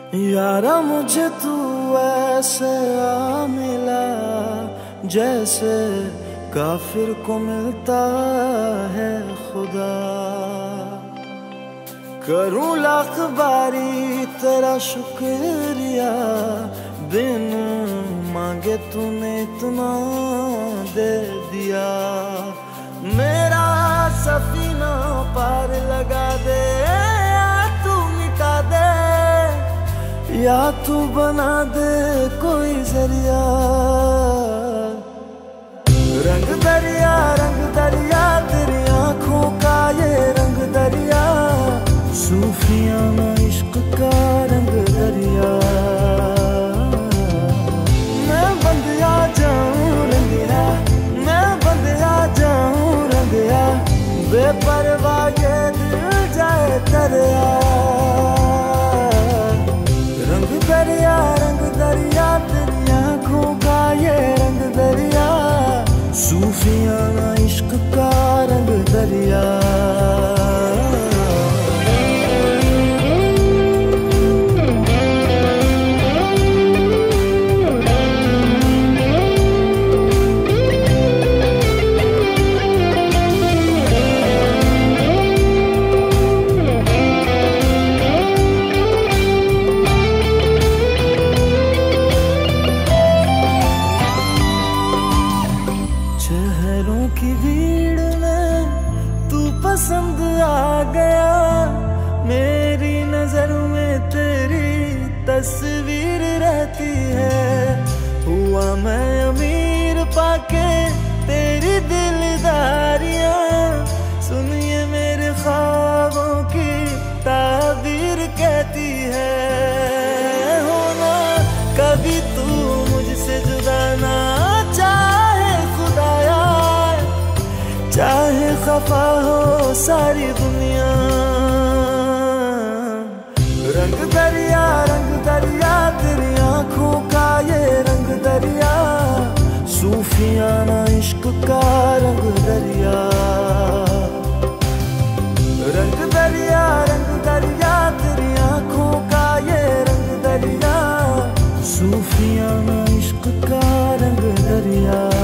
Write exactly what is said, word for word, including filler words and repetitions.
यारा मुझे तू ऐसे आ मिला जैसे काफिर को मिलता है खुदा। करूं लाख बारी तेरा शुक्रिया, बिन मांगे तूने इतना दे दिया। मेरा सफीना पार लगा दे या तू मिटा दे, या तू बना दे कोई जरिया। रंग दरिया रंग दरिया तेरी आंखों का ये रंग दरिया, सूफियाना इश्क का रंग दरिया। मैं बंदिया जाऊं रंगिया, मैं बंदिया जाऊं रंगिया, बेपरवाह ये दिल जाए दरिया। रंग दरिया रंग दरिया तेरी आंखों का ये रंग दरिया, सूफियाना इश्क का रंग दरिया। शहरों की भीड़ में तू पसंद आ गया, मेरी नजर में तेरी तस्वीर रहती है। हुआ मैं अमीर पाके तेरी दिलदारियां, सुनिए मेरे ख्वाबों की ताबीर कहती है। होना कभी तू मुझसे जुदा ना चाहे खफा हो सारी दुनिया। रंग दरिया रंग दरिया तेरी आंखों का ये रंग दरिया, सूफियाना इश्क का रंग दरिया। रंग दरिया रंग दरिया तेरी आंखों का ये रंग दरिया, सूफियाना इश्क का रंग दरिया।